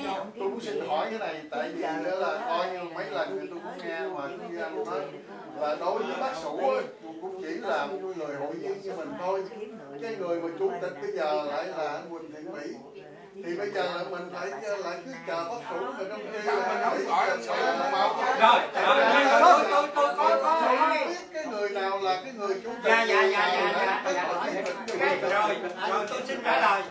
tôi cũng xin hỏi cái này, tại vì là coi như mấy lần tôi cũng nghe mà như anh nói là đối với bác Sủ cũng chỉ là một người hội viên như mình thôi. Cái người mà chủ tịch bây giờ lại là anh Huỳnh Thiện Mỹ, thì bây giờ là mình phải lại cứ chờ bác Sủ rồi trong khi mình không gọi là tôi có biết cái người nào là cái người chủ tịch. Rồi tôi xin trả lời.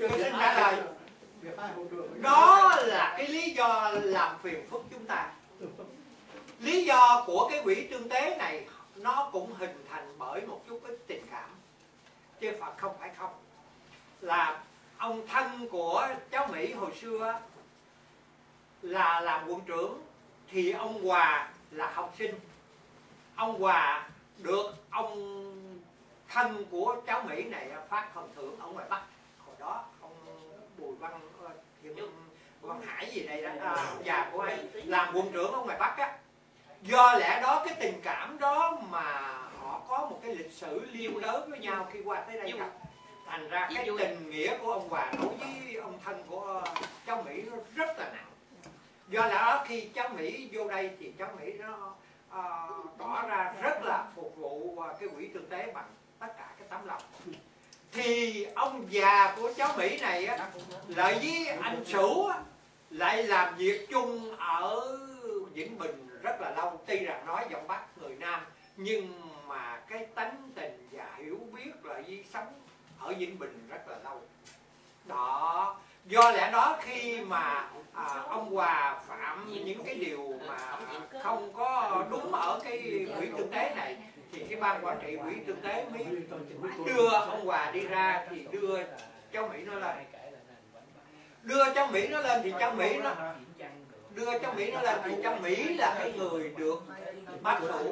Đó là cái lý do làm phiền phức chúng ta. Lý do của cái quỹ tương tế này nó cũng hình thành bởi một chút ít tình cảm, chứ không phải không. Là ông thân của cháu Mỹ hồi xưa là làm quận trưởng, thì ông Hòa là học sinh. Ông Hòa được ông thân của cháu Mỹ này phát phần thưởng ở ngoài Bắc. Hồi đó ông Bùi Văn Hải gì đây đó, già của anh làm quận trưởng ở ngoài Bắc á. Do lẽ đó cái tình cảm đó mà họ có một cái lịch sử liêu lớn với nhau khi qua tới đây gặp. Thành ra cái tình nghĩa của ông Hòa đối với ông thân của cháu Mỹ nó rất là nặng. Do lẽ đó khi cháu Mỹ vô đây thì cháu Mỹ nó tỏ ra rất là phục vụ cái quỹ tương tế bằng tất cả cái tấm lòng. Thì ông già của cháu Mỹ này á, lại với anh Sủ lại làm việc chung ở Vĩnh Bình rất là lâu. Tuy rằng nói giọng Bắc người Nam, nhưng mà cái tánh tình và hiểu biết lại với sống ở Vĩnh Bình rất là lâu. Đó, do lẽ đó khi mà ông Hòa phạm những cái điều mà không có đúng ở cái quỹ tương tế này, thì cái ban quản trị quỹ tương tế mới đưa ông Hòa đi ra, thì đưa cháu Mỹ nó lên. Đưa cháu Mỹ nó lên thì cháu Mỹ nó là cái người được bác Sủ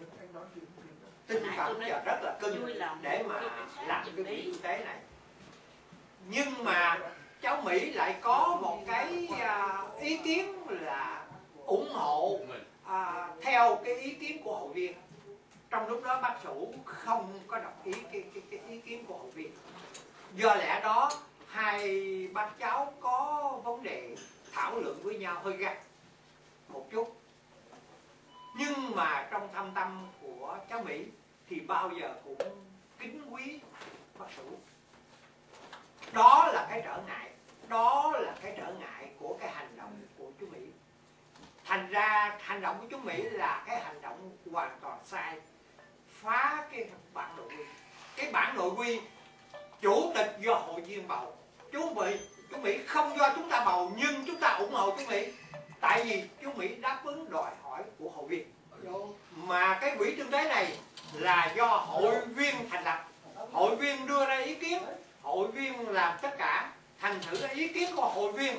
tinh thần và rất là cưng để mà làm cái quỹ tương tế này. Nhưng mà cháu Mỹ lại có một cái ý kiến là ủng hộ theo cái ý kiến của hội viên. Trong lúc đó bác Sủ không có đồng ý cái ý kiến của hội viên. Do lẽ đó hai bác cháu có vấn đề thảo luận với nhau hơi gắt một chút. Nhưng mà trong thâm tâm của cháu Mỹ thì bao giờ cũng kính quý bác Sủ. Đó là cái trở ngại. Đó là cái trở ngại của cái hành động của chú Mỹ. Thành ra hành động của chú Mỹ là cái hành động hoàn toàn sai, phá cái bản nội quy. Cái bản nội quy chủ tịch do hội viên bầu. Chú Mỹ không do chúng ta bầu, nhưng chúng ta ủng hộ chú Mỹ. Tại vì chú Mỹ đáp ứng đòi hỏi của hội viên. Mà cái quỹ tương tế này là do hội viên thành lập. Hội viên đưa ra ý kiến, hội viên làm tất cả. Thành thử ý kiến của hội viên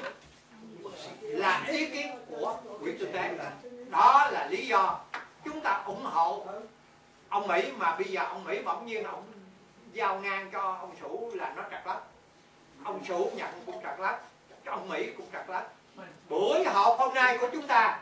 là ý kiến của quỹ tương tế. Đó là lý do chúng ta ủng hộ ông Mỹ. Mà bây giờ ông Mỹ bỗng nhiên ông giao ngang cho ông Sủ là nó trật lất. Ông Sủ nhận cũng trật lất, ông Mỹ cũng trật lất. Buổi họp hôm nay của chúng ta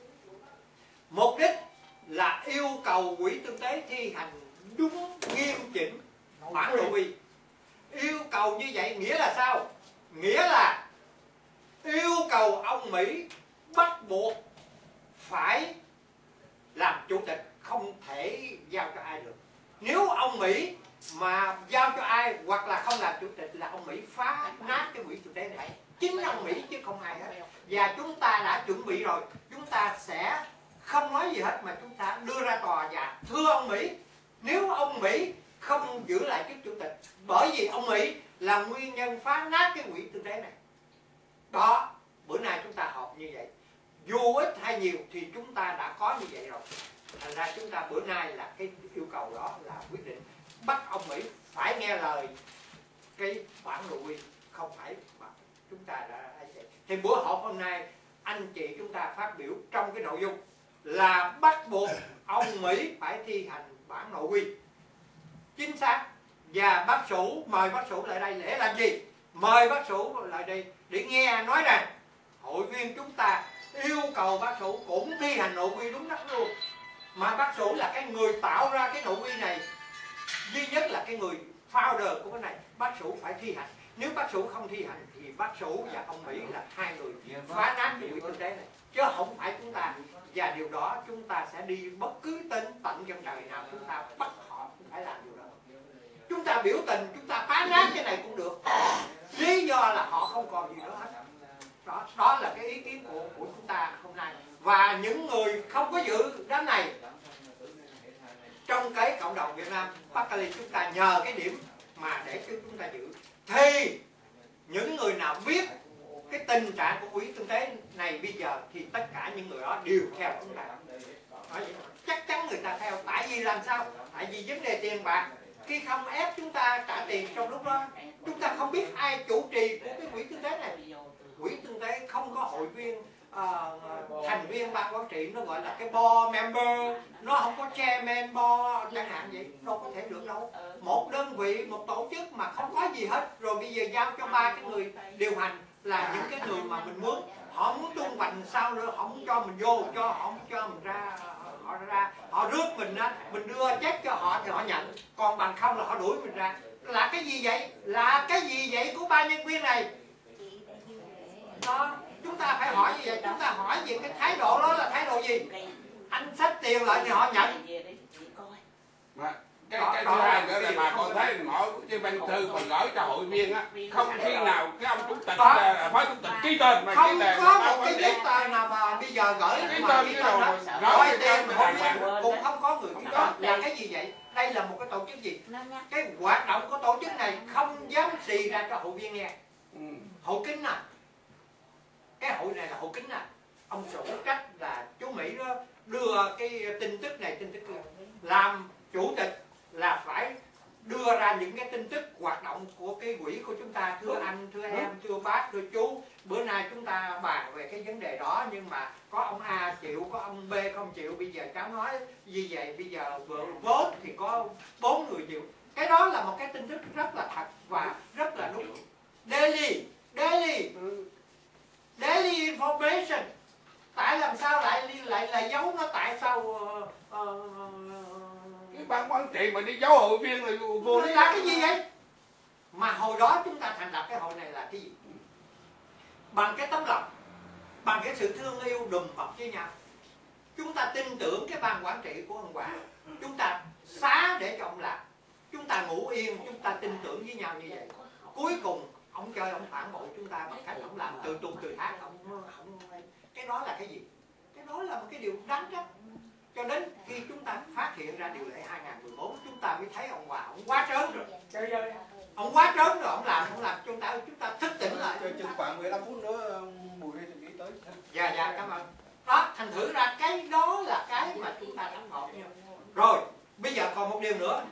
mục đích là yêu cầu quỹ tương tế thi hành đúng nghiêm chỉnh bản nội quy. Yêu cầu như vậy nghĩa là sao? Nghĩa là yêu cầu ông Mỹ bắt buộc phải làm chủ tịch, không thể giao cho ai được. Nếu ông Mỹ mà giao cho ai hoặc là không làm chủ tịch là ông Mỹ phá nát cái quỹ tương tế này. Chính ông Mỹ chứ không ai hết. Và chúng ta đã chuẩn bị rồi. Chúng ta sẽ không nói gì hết mà chúng ta đưa ra tòa và thưa ông Mỹ, nếu ông Mỹ không giữ lại chức chủ tịch, bởi vì ông Mỹ là nguyên nhân phá nát cái quỹ tương tế này. Đó, bữa nay chúng ta họp như vậy. Dù ít hay nhiều thì chúng ta đã có như vậy rồi. Thành ra chúng ta bữa nay là cái yêu cầu đó là quyết định bắt ông Mỹ phải nghe lời cái bản nội quy, không phải chúng ta đã. Thì bữa họp hôm nay anh chị chúng ta phát biểu trong cái nội dung là bắt buộc ông Mỹ phải thi hành bản nội quy chính xác. Và bác Sủ, mời bác Sủ lại đây để làm gì? Mời bác Sủ lại đây để nghe nói rằng hội viên chúng ta yêu cầu bác Sủ cũng thi hành nội quy đúng đắn luôn. Mà bác Sủ là cái người tạo ra cái nội quy này, duy nhất là cái người founder của cái này. Bác Sủ phải thi hành. Nếu bác Sủ không thi hành thì bác Sủ và ông Mỹ là hai người phá nát cái quỹ kinh tế này, chứ không phải chúng ta. Và điều đó chúng ta sẽ đi bất cứ tên tận chân trời nào chúng ta bắt họ cũng phải làm điều đó. Chúng ta biểu tình, chúng ta phá nát cái này cũng được, lý do là họ không còn gì nữa hết. Đó là cái ý kiến của chúng ta hôm nay. Và những người không có dự đám này trong cái cộng đồng Việt Nam Bắc Cali, chúng ta nhờ cái điểm mà để cho chúng ta giữ, thì những người nào biết cái tình trạng của quỹ kinh tế này bây giờ thì tất cả những người đó đều theo chúng ta. Chắc chắn người ta theo. Tại vì làm sao? Tại vì vấn đề tiền bạc, khi không ép chúng ta trả tiền trong lúc đó, chúng ta không biết ai chủ trì của cái quỹ kinh tế này. Quỹ kinh tế không có hội viên, thành viên ban quản trị, nó gọi là cái board member, nó không có chairman board chẳng hạn vậy, đâu có thể được đâu. Một đơn vị, một tổ chức mà không có gì hết, rồi bây giờ giao cho ba cái người điều hành là những cái người mà mình mướn, họ muốn tung hoành sao nữa, họ muốn cho mình vô, họ muốn cho mình ra, họ rước mình ra, mình đưa check cho họ thì họ nhận, còn bằng không là họ đuổi mình ra. Là cái gì vậy? Là cái gì vậy của ba nhân viên này? Đó, chúng ta phải hỏi như vậy. Chúng ta hỏi về cái thái độ đó là thái độ gì? Anh xách tiền lại thì họ nhận. Cái thứ hai nữa là bà con thấy mỗi cái văn thư mà gửi cho hội viên á, không khi nào cái ông chủ tịch, phó chủ tịch ký tên mà không có một cái giấy tờ nào mà bây giờ gửi mà ký tên đó, gọi tiền mà hội viên cũng không có người ký đó. Là cái gì vậy? Đây là một cái tổ chức gì? Cái hoạt động của tổ chức này không dám xì ra cho hội viên nghe. Hội kính à? Cái hội này là hội kính à? Ông Sủ trách là chú Mỹ đó đưa cái tin tức này tin tức kia, làm chủ tịch là phải đưa ra những cái tin tức hoạt động của cái quỹ của chúng ta. Thưa anh, thưa em, thưa bác, thưa chú, bữa nay chúng ta bàn về cái vấn đề đó, nhưng mà có ông A chịu, có ông B không chịu. Bây giờ cháu nói như vậy, bây giờ vote thì có 4 người chịu. Cái đó là một cái tin tức rất là thật và rất là đúng. Daily information. Tại làm sao lại giấu nó? Tại sao cái ban quản trị mà đi giấu hội viên là vô lý. là cái gì vậy? Mà hồi đó chúng ta thành lập cái hội này là cái gì? Bằng cái tấm lòng, bằng cái sự thương yêu đùm bọc với nhau. Chúng ta tin tưởng cái ban quản trị của ông Hòa, chúng ta xá để cho ông làm, chúng ta ngủ yên, chúng ta tin tưởng với nhau như vậy. Cuối cùng ông chơi, ông phản bội chúng ta bằng cách ông làm từ tuần từ tháng, ông cái đó là cái gì? Cái đó là một cái điều đáng trách. Cho đến khi chúng ta phát hiện ra điều lệ 2014, chúng ta mới thấy ông Hòa, ông quá trớn rồi. Ông quá trớn rồi, ông làm chúng ta thức tỉnh lại. Chừng khoảng 15 phút nữa Bùi đi nghĩ tới. Dạ, cảm ơn. Đó, thành thử ra cái đó là cái mà chúng ta đóng hợp nhau. Rồi, bây giờ còn một điều nữa.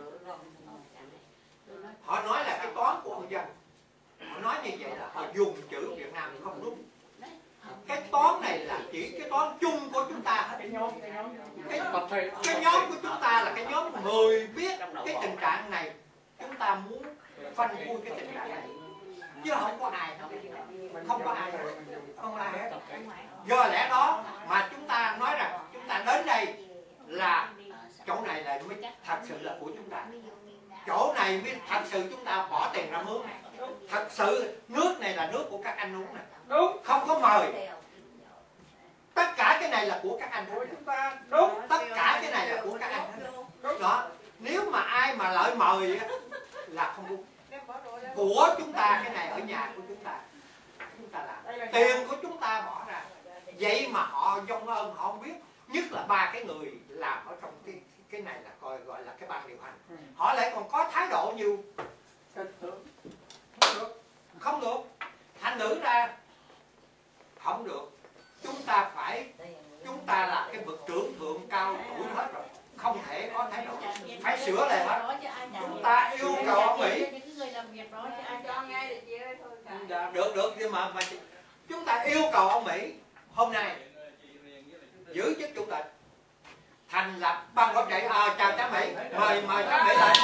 Họ nói là cái toán của ông dân. Họ nói như vậy là họ dùng chữ Việt Nam không đúng. Cái toán này là chỉ cái toán chung của chúng ta hết. Cái nhóm của chúng ta là cái nhóm người biết cái tình trạng này. Chúng ta muốn phanh phui cái tình trạng này, chứ không có ai hết. Không có ai hết. Do lẽ đó mà chúng ta nói rằng chúng ta đến đây là chỗ này là mới thật sự là của chúng ta. Chỗ này mới thật sự chúng ta bỏ tiền ra mướn này. Thật sự nước này là nước của các anh uống này. Đúng. Không có mời. Tất cả cái này là của các anh của chúng ta. Đúng. Tất cả cái này là của các anh. Đó. Nếu mà ai mà lợi mời là không đúng. Của chúng ta, cái này ở nhà của chúng ta làm. Tiền của chúng ta bỏ ra. Vậy mà họ dông ơn họ không biết. Nhất là ba cái người làm ở trong cái này là gọi là cái ban điều hành. Họ lại còn có thái độ như không được. Thành thử ra không được. Chúng ta là cái bậc trưởng thượng cao tuổi hết rồi, không thể có thái độ, phải sửa lại hết. Chúng ta yêu cầu ông Mỹ. Được nhưng mà chúng ta yêu cầu ông Mỹ hôm nay giữ chức chủ tịch, thành lập ban quản trị. Chào cháu Mỹ, mời cháu Mỹ lại.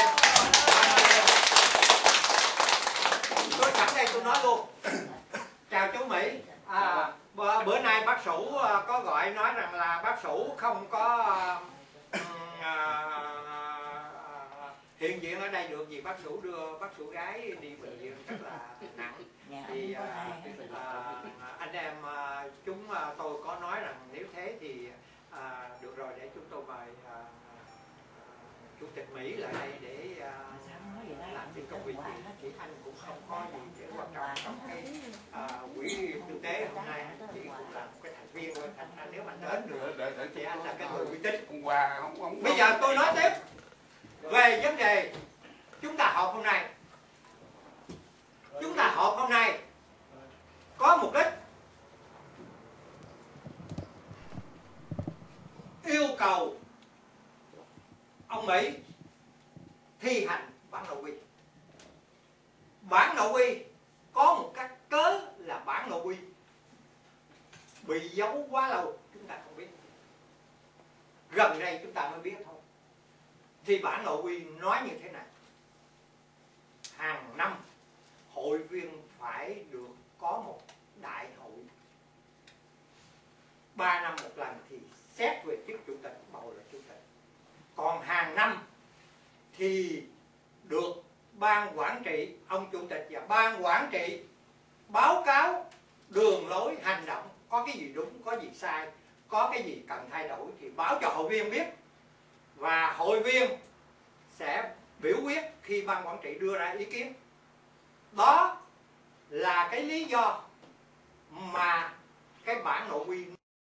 Tôi sẵn đây tôi nói luôn. Chào chú Mỹ. Bữa nay bác Sủ có gọi nói rằng là bác Sủ không có hiện diện ở đây được vì bác Sửu đưa bác Sửu gái đi bệnh viện rất là nặng. Thì anh em chúng tôi có nói rằng nếu thế thì được rồi, để chúng tôi mời Chủ tịch Mỹ lại đây để làm cái công việc gì. Thì anh cũng không có gì để quan trọng trong cái quỹ kinh tế hôm nay, chỉ cũng là một cái thành viên thôi. Anh nếu anh đến được thì anh là cái người uy tín. Hôm qua không Bây giờ tôi nói tiếp về vấn đề chúng ta họp hôm nay. Chúng ta họp hôm nay có mục đích yêu cầu ông Mỹ thi hành bản nội quy. Bản nội quy có một cái cớ là bản nội quy bị giấu quá lâu, chúng ta không biết. Gần đây chúng ta mới biết thôi. Thì bản nội quy nói như thế này: hàng năm hội viên phải được có một đại hội, 3 năm một lần thì xét về chức chủ tịch, bầu là chủ tịch. Còn hàng năm thì được ban quản trị, ông chủ tịch và ban quản trị báo cáo đường lối hành động, có cái gì đúng, có gì sai, có cái gì cần thay đổi thì báo cho hội viên biết, và hội viên sẽ biểu quyết khi ban quản trị đưa ra ý kiến. Đó là cái lý do mà cái bản nội quy